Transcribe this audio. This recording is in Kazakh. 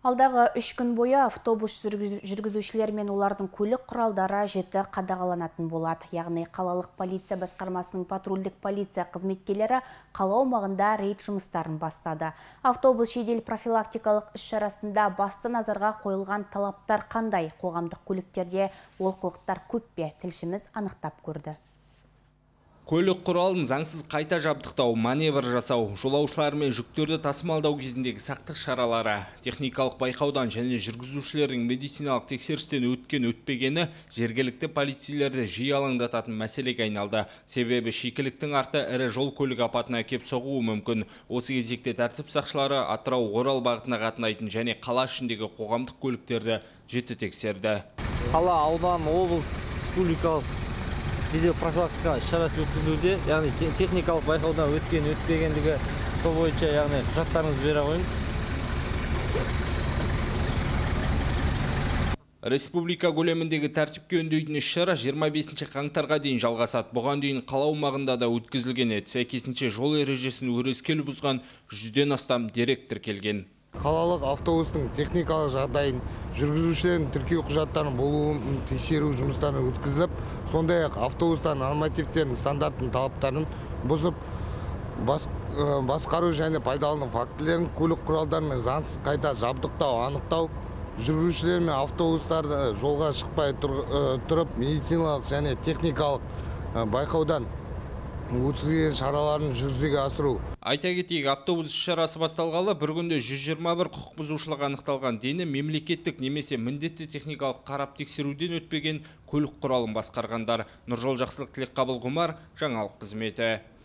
Алдағы 3 күн бойы автобус жүргізушілер мен олардың көлік құралдары жіті қадағаланатын болады. Яғни қалалық полиция басқармасының патрульдік полиция қызметкерлері қала аумағында рейд жұмыстарын бастады. Автобус жедел профилактикалық іс-шарасында басты назарға қойылған талаптар қандай? Қоғамдық көліктерде олқылықтар көп пе? Тілшіміз анықтап көрді. Көлік құралын заңсыз қайта жабдықтау, маневр жасау, жолаушылар мен жүктерді тасымалдау кезіндегі сақтық шаралары, техникалық байқаудан және жүргізушілердің медициналық тексерістен өткен-өтпегені жергілікті полицейлерді жиі алаңдататын мәселеге айналды. Себебі шикіліктің арты ірі жол көлік апатына әкеп соғуы мүмкін. Осы кезекте тәртіп сақшылары Атырау-Орал бағытына қатынайтын және қала ішіндегі қоғамдық көліктерді жіті тексерді. Қала, аудан, облыс, республикалық жедел профилактика іс-шарасы өткізілуде, яғни техникалық байқаудан өткен-өтпегендігі сол бойынша, яғни құжаттарыңызды бере қойыңыз. Республика көлеміндегі тәртіпке үндейтін іс-шара 25 қаңтарға дейін жалғасады. Бұған дейін қала аумағында да өткізілген еді. Сәйкесінше жол ережесін өрескел бұзған 100-ден астам дерек тіркелген. Қалалық автобустың техникалық жағдайын, жүргізушілердің тіркеу құжаттарын болуын тексеру жұмыстары өткізіліп, сондай-ақ автобустар нормативтерінің стандартының талаптарын бұзып, басқару және пайдалану фактілерін, көлік құралдарымен заңсыз қайта жабдықтау, анықтау, жүргізушілер мен автобустарды жолға шықпай тұрып, медициналық және техникалық байқаудан өткізілген шараларын жүзеге асыру. Айта кетейік, автобус іс-шарасы басталғалы бір күнде 121 құқық бұзушылық анықталған. Дені мемлекеттік немесе міндетті техникалық қарап тексеруден өтпеген көлік құралын басқарғандар. Нұржол Жақсылық, Тілекқабыл Ғұмар, жаңалық қызметі.